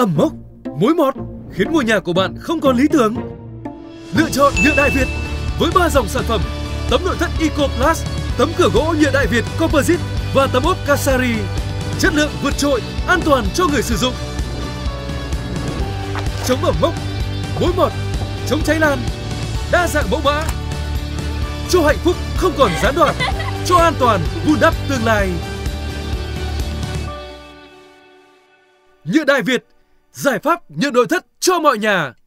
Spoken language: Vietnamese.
ẩm mốc, mối mọt khiến ngôi nhà của bạn không còn lý tưởng. Lựa chọn nhựa Đại Việt với 3 dòng sản phẩm: tấm nội thất Eco Plus, tấm cửa gỗ nhựa Đại Việt Composite và tấm ốp Kasari. Chất lượng vượt trội, an toàn cho người sử dụng. Chống ẩm mốc, mối mọt, chống cháy lan, đa dạng mẫu mã. Cho hạnh phúc không còn gián đoạn, cho an toàn vun đắp tương lai. Nhựa Đại Việt, giải pháp nhựa nội thất cho mọi nhà.